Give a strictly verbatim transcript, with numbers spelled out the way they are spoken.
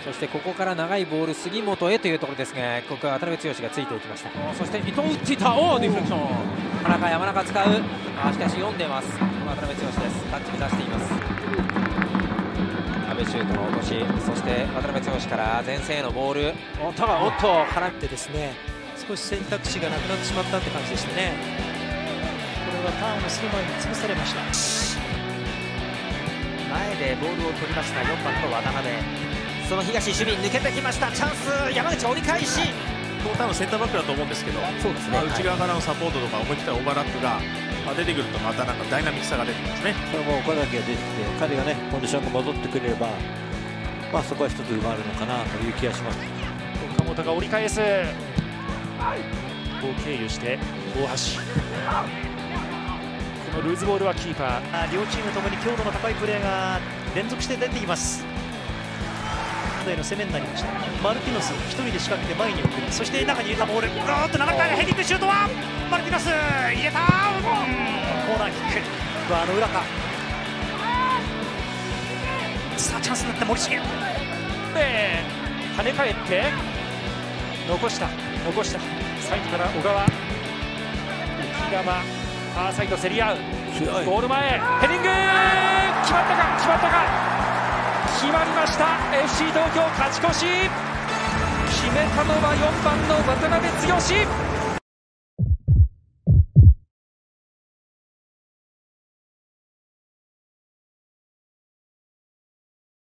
そしてここから長いボール杉本へというところですが、ここは渡辺剛がついていきました。そして伊藤打っていた、おおディフレクション、田中山中使う、あしかし読んでます。渡辺剛です。タッチに出しています。阿部シュートの落とし、そして渡辺剛から前線へのボール、おっとおっと払ってですね、少し選択肢がなくなってしまったって感じでしたね。これはターンをする前に潰されました。 前でボールを取りましたよんばんの渡辺、その東守備抜けてきました。チャンス、山口折り返し、 この多分センターバックだと思うんですけど、 そうですね、 まあ、内側からのサポートとか思い切ったオーバーラップが、まあ、出てくるとまたなんかダイナミックさが出てきますね。 それも岡崎が出てきて、彼がねコンディションが戻ってくれれば、まあそこは一つ埋まるのかなという気がします。 岡本が折り返す、ここを経由して大橋、このルーズボールはキーパー。 両チームともに強度の高いプレーが連続して出ています。の攻めになりました。マルティノス一人で仕掛けて前に送り、そして中に入れたボール、ぐーっと長くヘディングシュートはマルティノス入れた、うん、コーナーキック、うわあの裏か、さあチャンスになって森重で跳ね返って残した残したサイドから小川、浮山、ファーサイド競り合う、ゴール前ヘディング、決まったか決まったか決まりました。 エフシー 東京勝ち越し、決めたのはよんばんの渡辺剛。